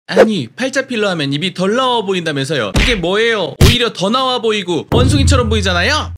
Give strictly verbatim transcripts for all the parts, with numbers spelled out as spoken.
아니 팔자 필러 하면 입이 덜 나와 보인다면서요. 이게 뭐예요? 오히려 더 나와 보이고 원숭이처럼 보이잖아요.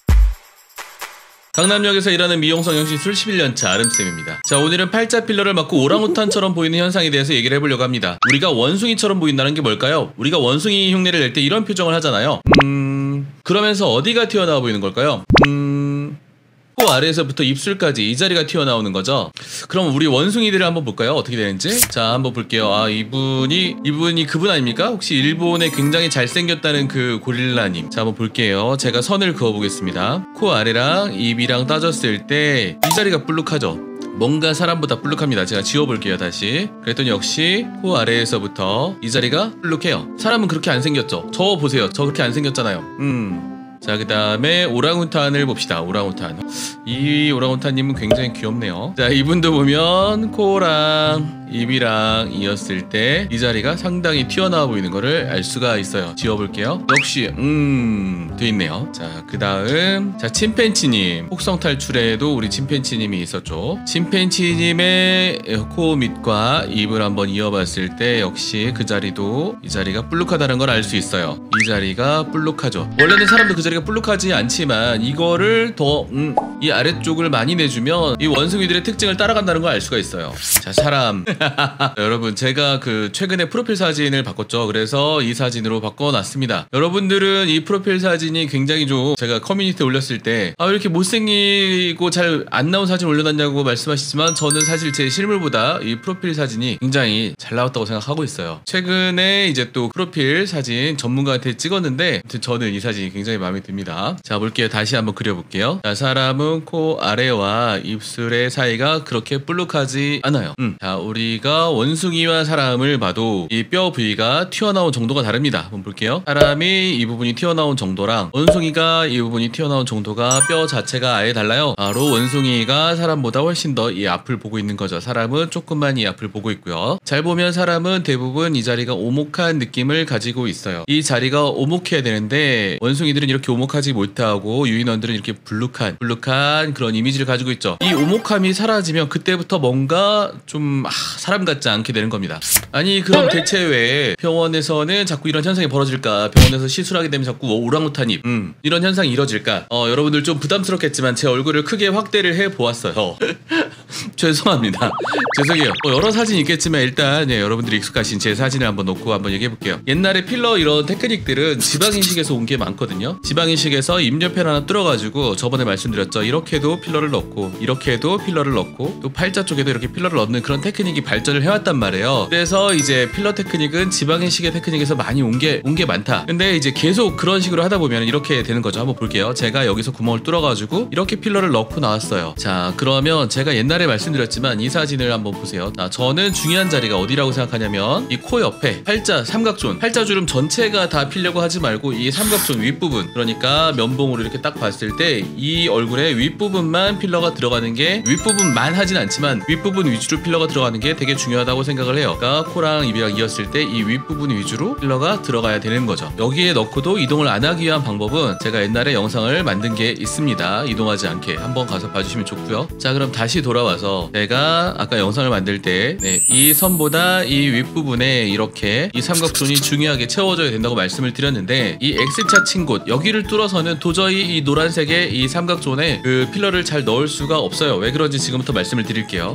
강남역에서 일하는 미용 성형시술 십일 년차 아름쌤입니다. 자, 오늘은 팔자 필러를 맞고 오랑우탄처럼 보이는 현상에 대해서 얘기를 해보려고 합니다. 우리가 원숭이처럼 보인다는 게 뭘까요? 우리가 원숭이 흉내를 낼 때 이런 표정을 하잖아요. 음... 그러면서 어디가 튀어나와 보이는 걸까요? 음... 코 아래에서부터 입술까지 이 자리가 튀어나오는 거죠. 그럼 우리 원숭이들을 한번 볼까요? 어떻게 되는지. 자, 한번 볼게요. 아, 이분이 이분이 그분 아닙니까? 혹시 일본에 굉장히 잘생겼다는 그 고릴라님. 자, 한번 볼게요. 제가 선을 그어보겠습니다. 코 아래랑 입이랑 따졌을 때 이 자리가 볼록하죠. 뭔가 사람보다 볼록합니다. 제가 지워볼게요. 다시. 그랬더니 역시 코 아래에서부터 이 자리가 볼록해요. 사람은 그렇게 안 생겼죠. 저 보세요. 저 그렇게 안 생겼잖아요. 음... 자, 그 다음에 오랑우탄을 봅시다. 오랑우탄. 이 오랑우탄님은 굉장히 귀엽네요. 자, 이분도 보면 코랑 입이랑 이었을 때 이 자리가 상당히 튀어나와 보이는 거를 알 수가 있어요. 지워볼게요. 역시 음... 돼있네요. 자, 그 다음 자, 침팬치님. 혹성 탈출에도 우리 침팬치님이 있었죠. 침팬치님의 코 밑과 입을 한번 이어봤을 때 역시 그 자리도 이 자리가 볼록하다는 걸 알 수 있어요. 이 자리가 볼록하죠. 원래는 사람도 그 자리가 볼록하지 않지만 이거를 더 음, 이 아래쪽을 많이 내주면 이 원숭이들의 특징을 따라간다는 걸 알 수가 있어요. 자, 사람. 여러분, 제가 그 최근에 프로필 사진을 바꿨죠. 그래서 이 사진으로 바꿔놨습니다. 여러분들은 이 프로필 사진이 굉장히 좀 제가 커뮤니티에 올렸을 때 아, 왜 이렇게 못생기고 잘 안 나온 사진 올려놨냐고 말씀하시지만 저는 사실 제 실물보다 이 프로필 사진이 굉장히 잘 나왔다고 생각하고 있어요. 최근에 이제 또 프로필 사진 전문가한테 찍었는데 저는 이 사진이 굉장히 마음에 듭니다. 자, 볼게요. 다시 한번 그려볼게요. 자, 사람은 코 아래와 입술의 사이가 그렇게 볼록하지 않아요. 음. 자, 우리가 원숭이와 사람을 봐도 이 뼈 부위가 튀어나온 정도가 다릅니다. 한번 볼게요. 사람이 이 부분이 튀어나온 정도랑 원숭이가 이 부분이 튀어나온 정도가 뼈 자체가 아예 달라요. 바로 원숭이가 사람보다 훨씬 더 이 앞을 보고 있는 거죠. 사람은 조금만 이 앞을 보고 있고요. 잘 보면 사람은 대부분 이 자리가 오목한 느낌을 가지고 있어요. 이 자리가 오목해야 되는데 원숭이들은 이렇게 오목하지 못하고 유인원들은 이렇게 불룩한 불룩한 그런 이미지를 가지고 있죠. 이 오목함이 사라지면 그때부터 뭔가 좀 아, 사람 같지 않게 되는 겁니다. 아니, 그럼 대체 왜 병원에서는 자꾸 이런 현상이 벌어질까? 병원에서 시술하게 되면 자꾸 오랑우탄 입 음, 이런 현상이 이뤄질까? 어, 여러분들 좀 부담스럽겠지만 제 얼굴을 크게 확대를 해보았어요. 죄송합니다. 죄송해요. 뭐 여러 사진이 있겠지만 일단 예, 여러분들이 익숙하신 제 사진을 한번 놓고 한번 얘기해볼게요. 옛날에 필러 이런 테크닉들은 지방이식에서 온 게 많거든요. 지방이식에서 입 옆에 하나 뚫어가지고 저번에 말씀드렸죠. 이렇게도 필러를 넣고 이렇게도 필러를 넣고 또 팔자 쪽에도 이렇게 필러를 넣는 그런 테크닉이 발전을 해왔단 말이에요. 그래서 이제 필러 테크닉은 지방이식의 테크닉에서 많이 온 게 온 게 많다. 근데 이제 계속 그런 식으로 하다 보면 이렇게 되는 거죠. 한번 볼게요. 제가 여기서 구멍을 뚫어가지고 이렇게 필러를 넣고 나왔어요. 자, 그러면 제가 옛날에 말씀드렸지만 이 사진을 한번 보세요. 자, 저는 중요한 자리가 어디라고 생각하냐면 이 코 옆에 팔자 삼각존, 팔자주름 전체가 다 피려고 하지 말고 이 삼각존 윗부분, 그러니까 면봉으로 이렇게 딱 봤을 때 이 얼굴의 윗부분만 필러가 들어가는 게 윗부분만 하진 않지만 윗부분 위주로 필러가 들어가는 게 되게 중요하다고 생각을 해요. 그러니까 코랑 입이랑 이었을 때 이 윗부분 위주로 필러가 들어가야 되는 거죠. 여기에 넣고도 이동을 안 하기 위한 방법은 제가 옛날에 영상을 만든 게 있습니다. 이동하지 않게 한번 가서 봐주시면 좋고요. 자, 그럼 다시 돌아와서 제가 아까 영상을 만들 때 네, 이 선보다 이 윗부분에 이렇게 이 삼각존이 중요하게 채워져야 된다고 말씀을 드렸는데 이 X자 친 곳 여기를 뚫어서는 도저히 이 노란색의 이 삼각존에 그 필러를 잘 넣을 수가 없어요. 왜 그런지 지금부터 말씀을 드릴게요.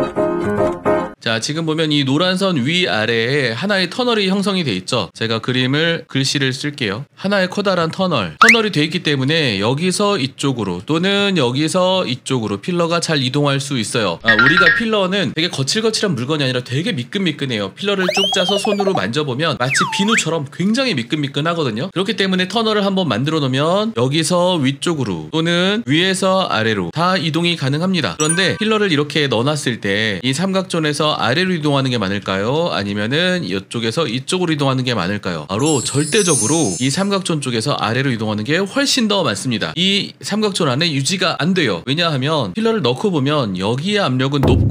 자, 지금 보면 이 노란선 위아래에 하나의 터널이 형성이 돼 있죠. 제가 그림을 글씨를 쓸게요. 하나의 커다란 터널 터널이 돼 있기 때문에 여기서 이쪽으로 또는 여기서 이쪽으로 필러가 잘 이동할 수 있어요. 아, 우리가 필러는 되게 거칠거칠한 물건이 아니라 되게 미끈미끈해요. 필러를 쭉 짜서 손으로 만져보면 마치 비누처럼 굉장히 미끈미끈하거든요. 그렇기 때문에 터널을 한번 만들어 놓으면 여기서 위쪽으로 또는 위에서 아래로 다 이동이 가능합니다. 그런데 필러를 이렇게 넣어놨을 때 이 삼각존에서 아래로 이동하는 게 많을까요? 아니면은 이쪽에서 이쪽으로 이동하는 게 많을까요? 바로 절대적으로 이 삼각존 쪽에서 아래로 이동하는 게 훨씬 더 많습니다. 이 삼각존 안에 유지가 안 돼요. 왜냐하면 필러를 넣고 보면 여기의 압력은 높고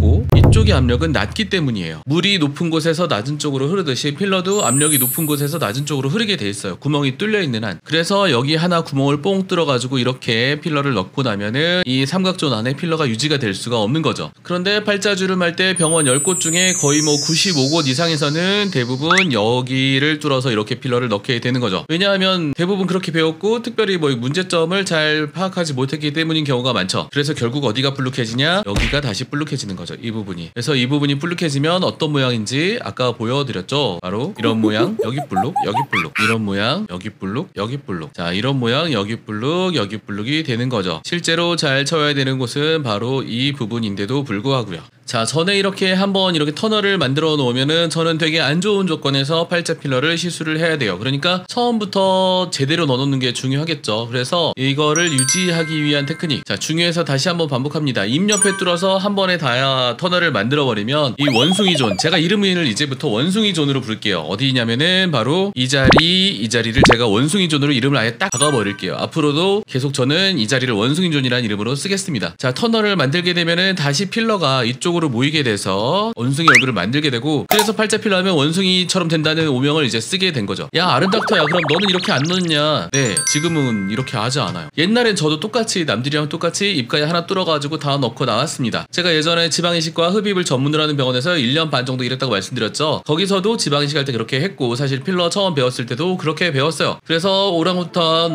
이쪽의 압력은 낮기 때문이에요. 물이 높은 곳에서 낮은 쪽으로 흐르듯이 필러도 압력이 높은 곳에서 낮은 쪽으로 흐르게 돼 있어요. 구멍이 뚫려 있는 한. 그래서 여기 하나 구멍을 뽕 뚫어가지고 이렇게 필러를 넣고 나면은 이 삼각존 안에 필러가 유지가 될 수가 없는 거죠. 그런데 팔자주름 할 때 병원 열 곳 중에 거의 뭐 구십오 곳 이상에서는 대부분 여기를 뚫어서 이렇게 필러를 넣게 되는 거죠. 왜냐하면 대부분 그렇게 배웠고 특별히 뭐 문제점을 잘 파악하지 못했기 때문인 경우가 많죠. 그래서 결국 어디가 불룩해지냐? 여기가 다시 불룩해지는 거죠. 이 부분이. 그래서 이 부분이 불룩해지면 어떤 모양인지 아까 보여드렸죠. 바로 이런 모양, 여기 불룩, 여기 불룩. 이런 모양, 여기 불룩, 여기 불룩. 자, 이런 모양, 여기 불룩, 여기 불룩이 되는 거죠. 실제로 잘 쳐야 되는 곳은 바로 이 부분인데도 불구하고요. 자, 전에 이렇게 한번 이렇게 터널을 만들어 놓으면은 저는 되게 안 좋은 조건에서 팔자 필러를 시술을 해야 돼요. 그러니까 처음부터 제대로 넣어놓는 게 중요하겠죠. 그래서 이거를 유지하기 위한 테크닉. 자, 중요해서 다시 한번 반복합니다. 입 옆에 뚫어서 한 번에 다 터널을 만들어 버리면 이 원숭이 존, 제가 이름을 이제부터 원숭이 존으로 부를게요. 어디냐면은 바로 이 자리, 이 자리를 제가 원숭이 존으로 이름을 아예 딱 박아 버릴게요. 앞으로도 계속 저는 이 자리를 원숭이 존이라는 이름으로 쓰겠습니다. 자, 터널을 만들게 되면은 다시 필러가 이쪽으로 모이게 돼서 원숭이 얼굴을 만들게 되고, 그래서 팔자 필러 하면 원숭이처럼 된다는 오명을 이제 쓰게 된 거죠. 야, 아름닥터야, 그럼 너는 이렇게 안 넣냐? 네, 지금은 이렇게 하지 않아요. 옛날엔 저도 똑같이 남들이랑 똑같이 입가에 하나 뚫어가지고 다 넣고 나왔습니다. 제가 예전에 지방이식과 흡입을 전문으로 하는 병원에서 일 년 반 정도 일했다고 말씀드렸죠. 거기서도 지방이식 할 때 그렇게 했고, 사실 필러 처음 배웠을 때도 그렇게 배웠어요. 그래서 오랑우탄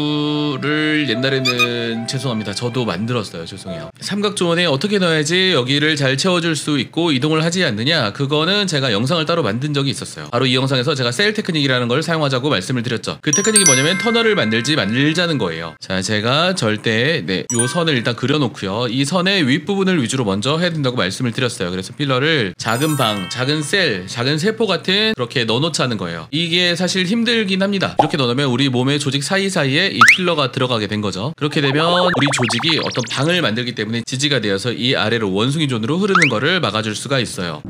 얼굴을 옛날에는 죄송합니다. 저도 만들었어요. 죄송해요. 삼각존에 어떻게 넣어야지 여기를 잘 채워줄 수 있고 이동을 하지 않느냐, 그거는 제가 영상을 따로 만든 적이 있었어요. 바로 이 영상에서 제가 셀 테크닉이라는 걸 사용하자고 말씀을 드렸죠. 그 테크닉이 뭐냐면 터널을 만들지 말자는 거예요. 자, 제가 절대 네, 요 선을 일단 그려놓고요. 이 선의 윗부분을 위주로 먼저 해야 된다고 말씀을 드렸어요. 그래서 필러를 작은 방, 작은 셀, 작은 세포 같은 그렇게 넣어놓자는 거예요. 이게 사실 힘들긴 합니다. 이렇게 넣어놓으면 우리 몸의 조직 사이사이에 이 필러가 들어가게 된 거죠. 그렇게 되면 우리 조직이 어떤 방을 만들기 때문에 지지가 되어서 이 아래로 원숭이 존으로 흐르는 거를 막아줄 수가 있어요.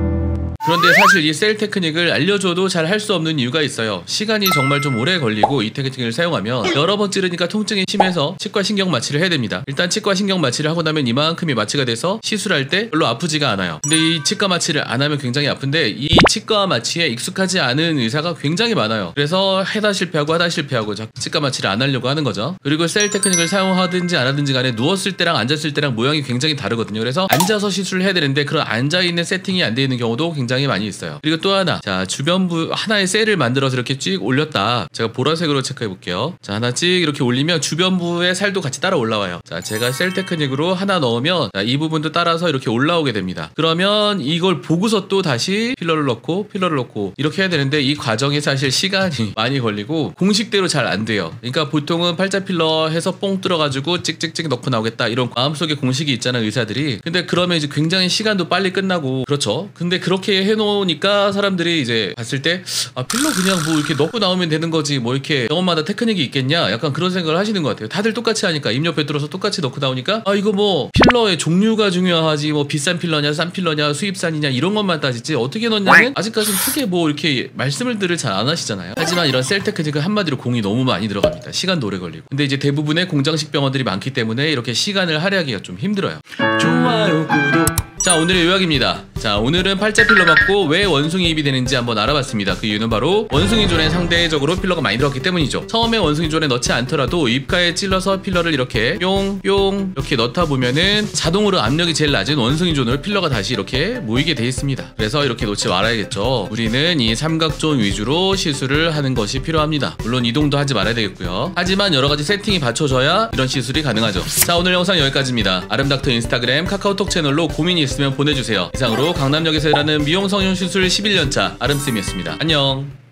그런데 사실 이 셀 테크닉을 알려줘도 잘 할 수 없는 이유가 있어요. 시간이 정말 좀 오래 걸리고 이 테크닉을 사용하면 여러 번 찌르니까 통증이 심해서 치과 신경 마취를 해야 됩니다. 일단 치과 신경 마취를 하고 나면 이만큼이 마취가 돼서 시술할 때 별로 아프지가 않아요. 근데 이 치과 마취를 안 하면 굉장히 아픈데, 이 치과 마취에 익숙하지 않은 의사가 굉장히 많아요. 그래서 해다 실패하고 하다 실패하고 치과 마취를 안 하려고 하는 거죠. 그리고 셀 테크닉을 사용하든지 안 하든지 간에 누웠을 때랑 앉았을 때랑 모양이 굉장히 다르거든요. 그래서 앉아서 시술을 해야 되는데 그런 앉아있는 세팅이 안 돼 있는 경우도 굉장히 많이 있어요. 그리고 또 하나, 자, 주변부 하나의 셀을 만들어서 이렇게 찍 올렸다. 제가 보라색으로 체크해 볼게요. 자, 하나 찍 이렇게 올리면 주변부의 살도 같이 따라 올라와요. 자, 제가 셀 테크닉으로 하나 넣으면 자, 이 부분도 따라서 이렇게 올라오게 됩니다. 그러면 이걸 보고서 또 다시 필러를 넣고 필러를 넣고 이렇게 해야 되는데, 이 과정이 사실 시간이 많이 걸리고 공식대로 잘 안 돼요. 그러니까 보통은 팔자 필러 해서 뽕 뚫어가지고 찍찍찍 넣고 나오겠다, 이런 마음속에 공식이 있잖아요, 의사들이. 근데 그러면 이제 굉장히 시간도 빨리 끝나고 그렇죠. 근데 그렇게 해놓으니까 사람들이 이제 봤을 때 아, 필러 그냥 뭐 이렇게 넣고 나오면 되는 거지, 뭐 이렇게 병원마다 테크닉이 있겠냐, 약간 그런 생각을 하시는 것 같아요. 다들 똑같이 하니까, 입 옆에 뚫어서 똑같이 넣고 나오니까 아, 이거 뭐 필러의 종류가 중요하지, 뭐 비싼 필러냐 싼 필러냐 수입산이냐 이런 것만 따지지 어떻게 넣냐면 아직까지는 크게 뭐 이렇게 말씀을 들을 잘 안 하시잖아요. 하지만 이런 셀 테크닉은 한마디로 공이 너무 많이 들어갑니다. 시간도 오래 걸리고. 근데 이제 대부분의 공장식 병원들이 많기 때문에 이렇게 시간을 할애하기가 좀 힘들어요. 좋아요, 구독. 자, 오늘의 요약입니다. 자, 오늘은 팔자 필러 맞고 왜 원숭이 입이 되는지 한번 알아봤습니다. 그 이유는 바로 원숭이 존에 상대적으로 필러가 많이 들어갔기 때문이죠. 처음에 원숭이 존에 넣지 않더라도 입가에 찔러서 필러를 이렇게 뿅 뿅 이렇게 넣다 보면은 자동으로 압력이 제일 낮은 원숭이 존으로 필러가 다시 이렇게 모이게 돼 있습니다. 그래서 이렇게 놓지 말아야겠죠. 우리는 이 삼각존 위주로 시술을 하는 것이 필요합니다. 물론 이동도 하지 말아야 되겠고요. 하지만 여러 가지 세팅이 받쳐져야 이런 시술이 가능하죠. 자, 오늘 영상 여기까지입니다. 아름닥터 인스타그램, 카카오톡 채널로 고민이 있으면 보내주세요. 이상으로 강남역에서 일하는 미용 성형 시술 십일 년 차 아름쌤이었습니다. 안녕.